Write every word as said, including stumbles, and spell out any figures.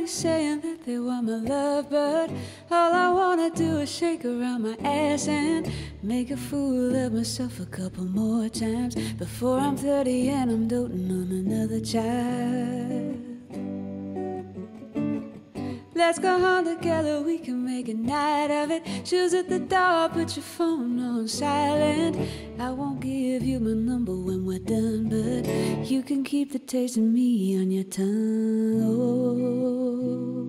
Everybody's saying that they want my love, but all I wanna do is shake around my ass and make a fool of myself a couple more times before I'm thirty and I'm doting on another child. Let's go home together, we can make a night of it. Shoes at the door, put your phone on silent. I won't give you my number when we're done, but you can keep the taste of me on your tongue. Oh.